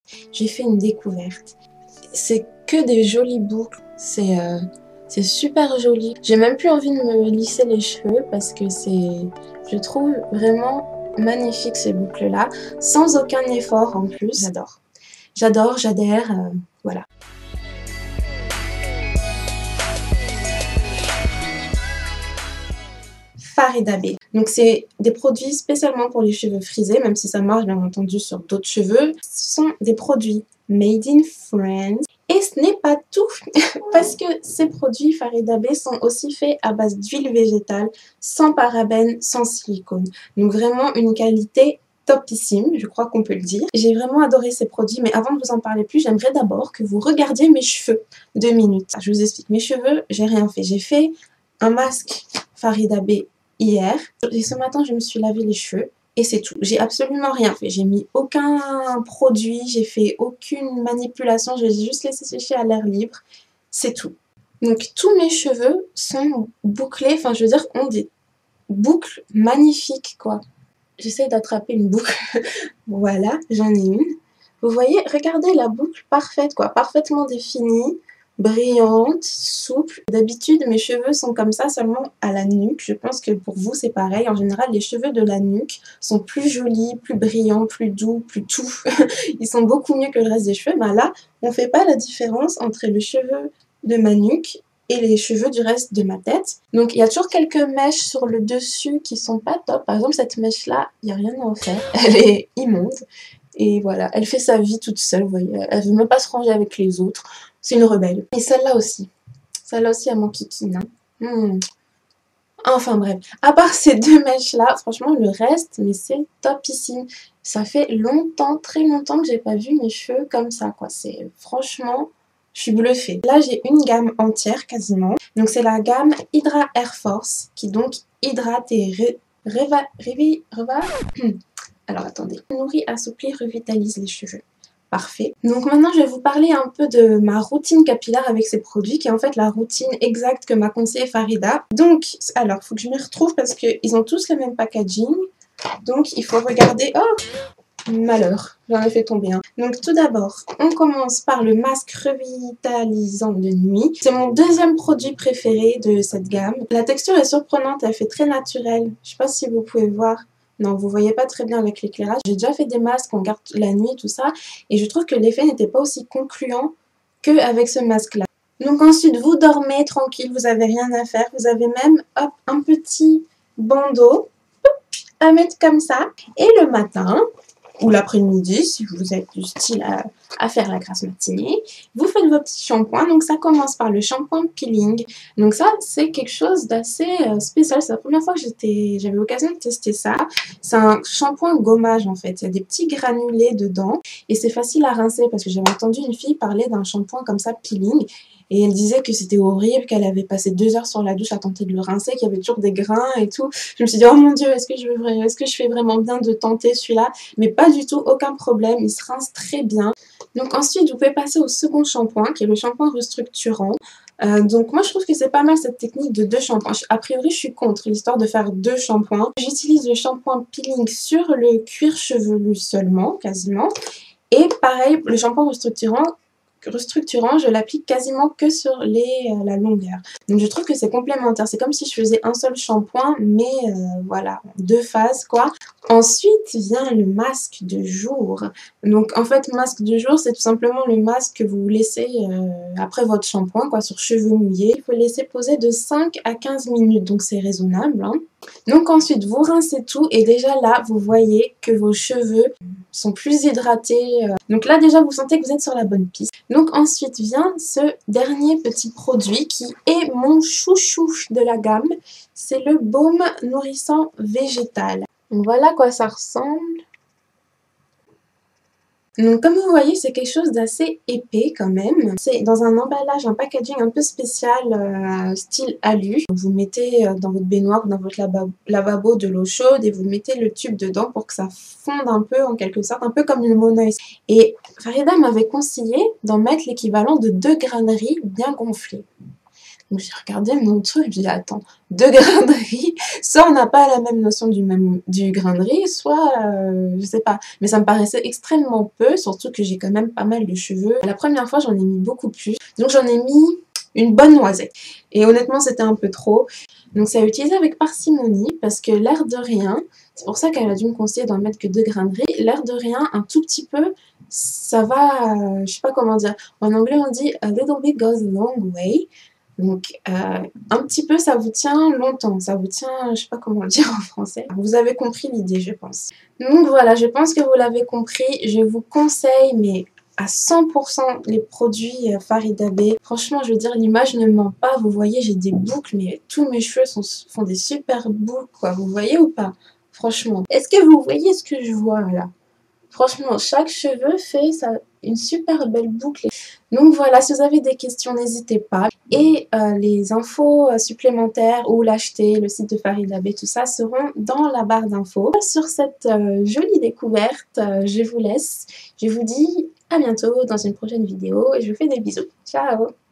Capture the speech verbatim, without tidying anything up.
J'ai fait une découverte. C'est que des jolies boucles. C'est euh, c'est super joli. J'ai même plus envie de me lisser les cheveux parce que c'est, je trouve vraiment magnifique ces boucles-là, sans aucun effort en plus. J'adore. J'adore, j'adhère, euh, voilà. Farida Bey. Donc c'est des produits spécialement pour les cheveux frisés, même si ça marche bien entendu sur d'autres cheveux. Ce sont des produits made in France. Et ce n'est pas tout, parce que ces produits Farida Bey sont aussi faits à base d'huile végétale, sans parabènes, sans silicone. Donc vraiment une qualité topissime, je crois qu'on peut le dire. J'ai vraiment adoré ces produits, mais avant de vous en parler plus, j'aimerais d'abord que vous regardiez mes cheveux. Deux minutes. Je vous explique. Mes cheveux, j'ai rien fait. J'ai fait un masque Farida Bey hier. Et ce matin, je me suis lavé les cheveux. Et c'est tout. J'ai absolument rien fait. J'ai mis aucun produit, j'ai fait aucune manipulation, j'ai juste laissé sécher à l'air libre. C'est tout. Donc tous mes cheveux sont bouclés, enfin je veux dire, ont des boucles magnifiques quoi. J'essaie d'attraper une boucle. Voilà, j'en ai une. Vous voyez, regardez la boucle parfaite quoi, parfaitement définie. Brillante, souple. D'habitude, mes cheveux sont comme ça seulement à la nuque. Je pense que pour vous, c'est pareil. En général, les cheveux de la nuque sont plus jolis, plus brillants, plus doux, plus tout. Ils sont beaucoup mieux que le reste des cheveux. Ben là, on fait pas la différence entre les cheveux de ma nuque et les cheveux du reste de ma tête. Donc, il y a toujours quelques mèches sur le dessus qui sont pas top. Par exemple, cette mèche-là, il n'y a rien à en faire. Elle est immonde. Et voilà, elle fait sa vie toute seule, vous voyez. Elle veut même pas se ranger avec les autres. C'est une rebelle. Et celle-là aussi. Celle-là aussi, elle m'en kikine. Hein. Mmh. Enfin bref. À part ces deux mèches-là, franchement, le reste, mais c'est topissime. Ça fait longtemps, très longtemps que j'ai pas vu mes cheveux comme ça, quoi. C'est franchement, je suis bluffée. Là, j'ai une gamme entière, quasiment. Donc, c'est la gamme Hydra Air Force, qui donc hydrate et ré... Réva... Révi... Réva... Alors, attendez. Nourrit, assouplit, revitalise les cheveux. Parfait. Donc maintenant, je vais vous parler un peu de ma routine capillaire avec ces produits, qui est en fait la routine exacte que m'a conseillé Farida. Donc, alors, il faut que je m'y retrouve parce qu'ils ont tous le même packaging. Donc, il faut regarder... Oh, malheur, j'en ai fait tomber un. Donc, tout d'abord, on commence par le masque revitalisant de nuit. C'est mon deuxième produit préféré de cette gamme. La texture est surprenante, elle fait très naturelle. Je sais pas si vous pouvez voir. Non, vous voyez pas très bien avec l'éclairage. J'ai déjà fait des masques, on garde la nuit, tout ça. Et je trouve que l'effet n'était pas aussi concluant qu'avec ce masque-là. Donc ensuite, vous dormez tranquille, vous avez rien à faire. Vous avez même, hop, un petit bandeau à mettre comme ça. Et le matin, ou l'après-midi, si vous êtes du style à, à faire la grasse matinée, vous faites vos petits shampoings. Donc ça commence par le shampoing peeling. Donc ça, c'est quelque chose d'assez euh, spécial. C'est la première fois que j'avais l'occasion de tester ça. C'est un shampoing gommage en fait. Il y a des petits granulés dedans et c'est facile à rincer parce que j'avais entendu une fille parler d'un shampoing comme ça peeling. Et elle disait que c'était horrible, qu'elle avait passé deux heures sur la douche à tenter de le rincer, qu'il y avait toujours des grains et tout. Je me suis dit, oh mon dieu, est-ce que, je veux, est-ce que je fais vraiment bien de tenter celui-là? Mais pas du tout, aucun problème, il se rince très bien. Donc ensuite, vous pouvez passer au second shampoing, qui est le shampoing restructurant. Euh, donc moi, je trouve que c'est pas mal cette technique de deux shampoings. A priori, je suis contre l'histoire de faire deux shampoings. J'utilise le shampoing peeling sur le cuir chevelu seulement, quasiment. Et pareil, le shampoing restructurant, restructurant, je l'applique quasiment que sur les, euh, la longueur. Donc je trouve que c'est complémentaire. C'est comme si je faisais un seul shampoing, mais euh, voilà, deux phases quoi. Ensuite vient le masque de jour. Donc en fait, masque de jour, c'est tout simplement le masque que vous laissez euh, après votre shampoing, quoi, sur cheveux mouillés. Il faut le laisser poser de cinq à quinze minutes, donc c'est raisonnable. Hein. Donc ensuite, vous rincez tout et déjà là, vous voyez que vos cheveux sont plus hydratés. Donc là, déjà, vous sentez que vous êtes sur la bonne piste. Donc ensuite vient ce dernier petit produit qui est mon chouchou de la gamme. C'est le baume nourrissant végétal. Donc voilà à quoi ça ressemble. Donc comme vous voyez, c'est quelque chose d'assez épais quand même. C'est dans un emballage, un packaging un peu spécial, euh, style alu. Vous mettez dans votre baignoire ou dans votre lavabo, lavabo de l'eau chaude et vous mettez le tube dedans pour que ça fonde un peu en quelque sorte, un peu comme le monoïs. Et Farida m'avait conseillé d'en mettre l'équivalent de deux graineries bien gonflées. Donc j'ai regardé mon truc, je dis attends, deux grains de riz, soit on n'a pas la même notion du, même, du grain de riz, soit euh, je sais pas. Mais ça me paraissait extrêmement peu, surtout que j'ai quand même pas mal de cheveux. La première fois j'en ai mis beaucoup plus, donc j'en ai mis une bonne noisette. Et honnêtement c'était un peu trop. Donc c'est à utiliser avec parcimonie parce que l'air de rien, c'est pour ça qu'elle a dû me conseiller d'en mettre que deux grains de riz, l'air de rien, un tout petit peu, ça va, euh, je sais pas comment dire. En anglais on dit a little bit goes a long way. Donc, euh, un petit peu, ça vous tient longtemps. Ça vous tient, je sais pas comment le dire en français. Vous avez compris l'idée, je pense. Donc voilà, je pense que vous l'avez compris. Je vous conseille, mais à cent pour cent, les produits Farida Bey. Franchement, je veux dire, l'image ne ment pas. Vous voyez, j'ai des boucles, mais tous mes cheveux sont, font des super boucles, quoi. Vous voyez ou pas? Franchement. Est-ce que vous voyez ce que je vois, là? Franchement, chaque cheveu fait ça, une super belle boucle. Donc voilà, si vous avez des questions, n'hésitez pas. Et euh, les infos euh, supplémentaires, où l'acheter, le site de Farida Bey, tout ça, seront dans la barre d'infos. Sur cette euh, jolie découverte, euh, je vous laisse. Je vous dis à bientôt dans une prochaine vidéo et je vous fais des bisous. Ciao!